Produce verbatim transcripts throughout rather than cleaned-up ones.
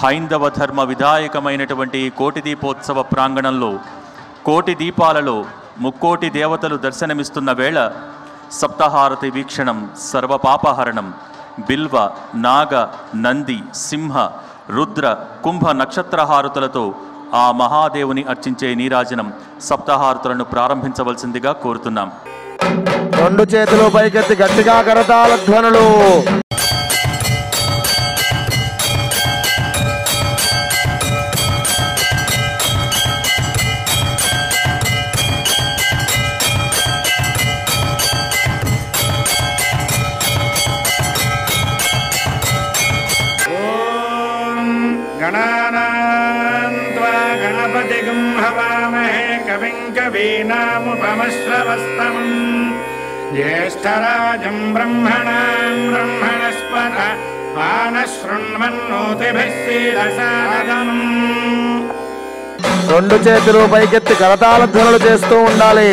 హైందవ ధర్మ విధాయకమైనటువంటి కోటి దీపోత్సవ ప్రాంగణంలో కోటి దీపాలలో ముక్కోటి దేవతలు దర్శనమిస్తున్న వేళ సప్తహారతి వీక్షణం సర్వపాపహరణం. బిల్వ, నాగ, నంది, సింహ, రుద్ర, కుంభ నక్షత్రహారతులతో ఆ మహాదేవుని అర్చించే నీరాజనం సప్తహారతులను ప్రారంభించవలసిందిగా కోరుతున్నాం. రెండు చేతులు పైకెత్తి గట్టిగా కరతాళ ధ్వనులు. कवीनामुपमश्रवस्तमम् ज्येष्ठराजं ब्रह्मणां ब्रह्मणस्पत आनशृण्वन्नोतिभिः सीदसादनम्. రెండు చేతులు పైకెత్తి కరతాళ ధ్వనులు చేస్తూ ఉండాలి.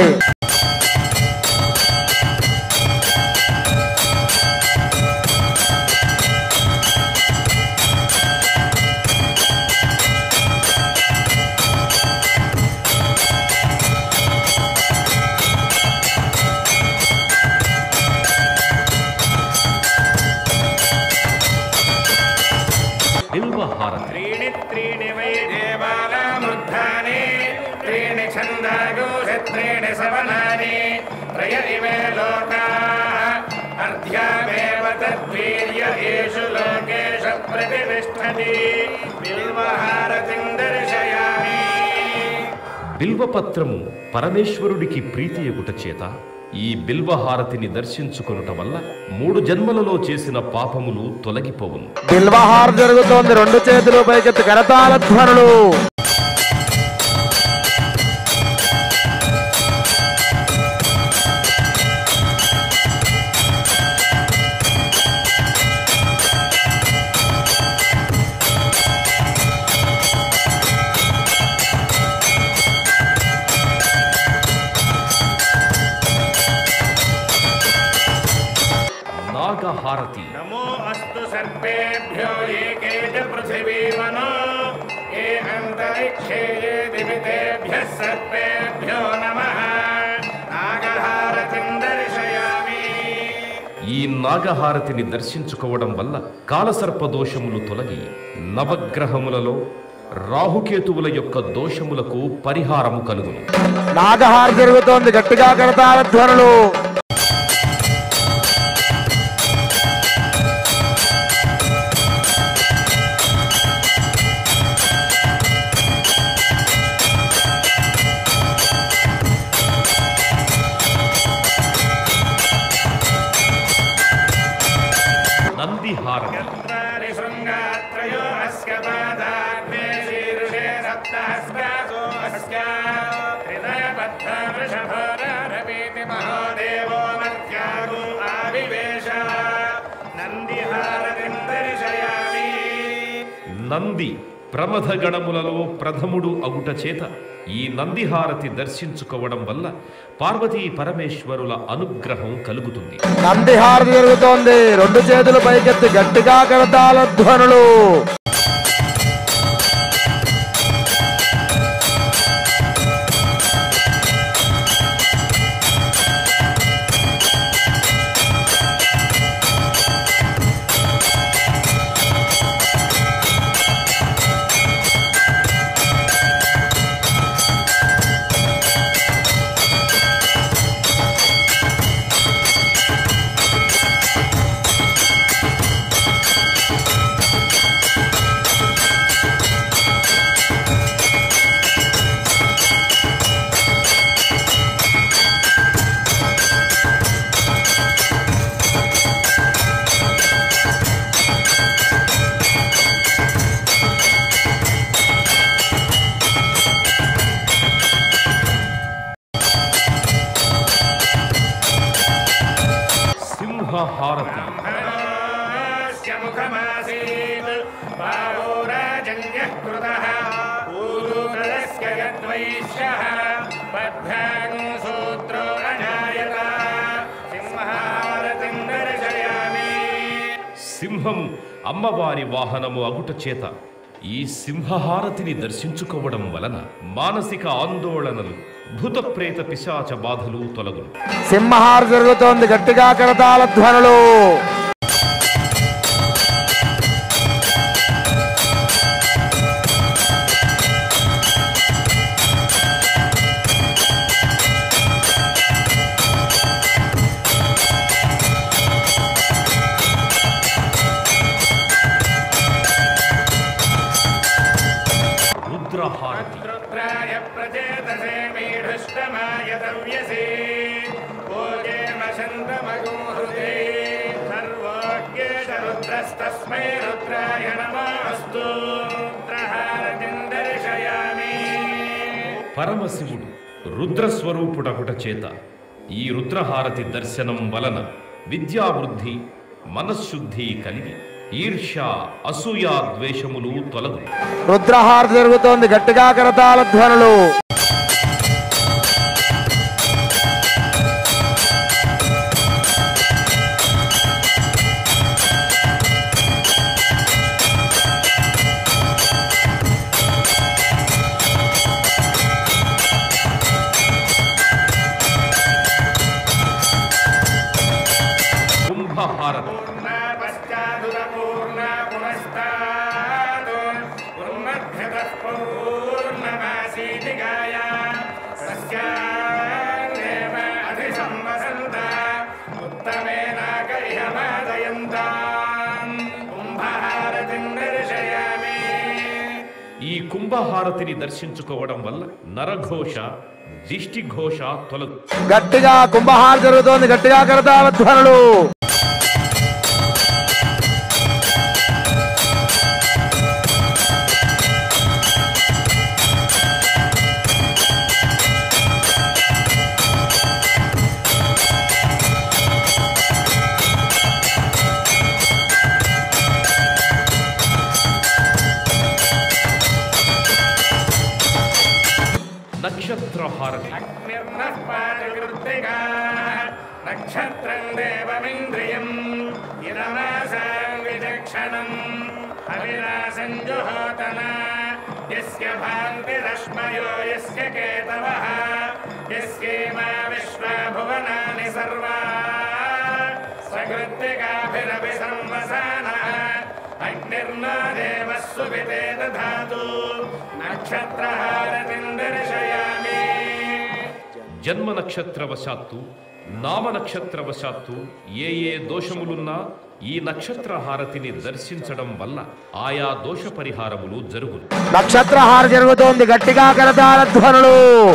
त्रीणि त्रीणि वै देवानामुद्धानि त्रीणि छन्दागोषत्रीणि सवनानि त्रय इमे लोकाः अर्ध्यामेव तद्वीर्य येषु लोकेषु प्रतिष्ठति बिल्वहारतिं दर्शयामि. బిల్వపత్రము పరమేశ్వరుడికి ప్రీతియగుట చేత ఈ బిల్వహారతిని దర్శించుకొనుట వల్ల మూడు జన్మలలో చేసిన పాపములు తొలగిపోవును. బిల్వహార జరుగుతోంది. రెండు చేతులు పైకెత్తి కరతాళ ధ్వనులు. నాగహారతి. नमो अस्तु सर्पेभ्यो एके च पृथिवीमनो ये अन्तरिक्षे ये दिवितेभ्यः सर्पेभ्यो नमः. नागहारतिं दर्शयामि. ఈ నాగహారతిని దర్శించుకోవడం వల్ల కాలసర్ప దోషములు తొలగి నవగ్రహములలో రాహుకేతువుల యొక్క దోషములకు పరిహారము కలుగును. నాగహార జరుగుతోంది. గట్టిగా కరతాళ ధ్వనులు. నందిహారతి. चत्वारि शृङ्गात्रयो अस्य पादाग्ने शीर्षे सप्तहस्तासो अस्य हृदयबद्ध वृषभोरारवीति महादेवो मर्त्यागो आविवेश. नन्दिहारतिं दर्शयामि. నంది ప్రమథ గణములలో ప్రథముడు అగుట చేత ఈ నందిహారతి దర్శించుకోవడం వల్ల పార్వతీ పరమేశ్వరుల అనుగ్రహం కలుగుతుంది. నందిహారతి జరుగుతోంది. రెండు చేతులు పైకెత్తి గట్టిగా కరతాళ ధ్వనులు. హారతి. मुखमासीत् बाहोराजन्यः कृतः ऊरुकलस्य यद्वैश्यः पद्भ्यां सूत्रो अजायत. సింహారతిం దర్శయామి. సింహం అమ్మవారి వాహనము అగుట చేత ఈ సింహహారతిని దర్శించుకోవడం వలన మానసిక ఆందోళనలు, భూత ప్రేత పిశాచ బాధలు తొలగును. సింహహారతి జరుగుతోంది, గట్టిగా కరతాళ ధ్వనులు. రుద్రహారతి. రుద్రాయ ప్రచేతసే మీఢుష్టమాయ దవ్యసే ఓజేమశంతమగోహృదే సర్వోజ్ఞేష రుద్రస్తస్మై రుద్రాయ నమోస్తు. రుద్రహారతిం దర్శయామి. పరమశివుడు రుద్రస్వరూపుడగుట చేత ఈ రుద్రహారతి దర్శనం వలన విద్యావృద్ధి, మనశ్శుద్ధి కలిగి ఈర్ష్య, అసూయ, ద్వేషములు తొలగు. రుద్రహారతి జరుగుతోంది, గట్టిగా కరతాళ ధ్వనులు. కుంభహారతి. ఈ కుంభహారతిని దర్శించుకోవడం వల్ల నరఘోష, దిష్టిఘోష తొలగు. గట్టిగా కుంభహారతి జరుగుతోంది, గట్టిగా కరతాళ ధ్వనులు. నక్షత్రహారతి. నక్షత్రం దేవమింద్రియం ఇరమాసాం విచక్షణం అవినాశం జుహోతన యస్య భాంతి రశ్మయో యస్య కేతవః యస్యేమా విశ్వా భువనాని సర్వా సకృత్తికాభిరపి సంవసానః అగ్నిర్నో దేవः సువితే దధాతు. నక్షత్రహారతిం దర్శయామి. జన్మ నక్షత్రవశాత్తు, నామ నక్షత్రవశాత్తు ఏ ఏ దోషములున్నా ఈ నక్షత్ర హారతిని దర్శించడం వల్ల ఆయా దోష పరిహారములు జరుగును. నక్షత్రహారతి జరుగుతోంది, గట్టిగా కరతాళ ధ్వనులు.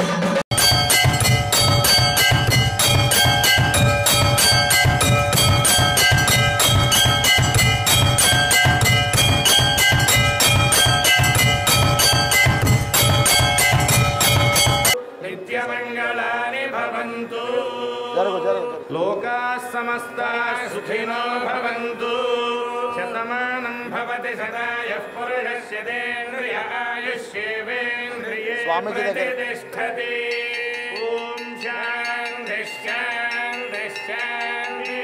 నిత్యమంగళాని భవంతు. లోకాః సమస్తాః సుఖినో భవంతు. శతమానం భవతి సదాయః పురుషస్య తేంద్రియ ఆయుష్యేవేంద్రియే ప్రతిష్ఠతి. ఓం శాంతి శాంతి శాంతి.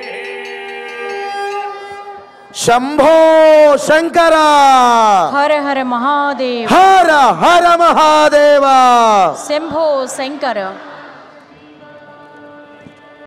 శంభో శంకర, హర హర మహాదేవ, హర హర మహాదేవ. శంభో శంకర.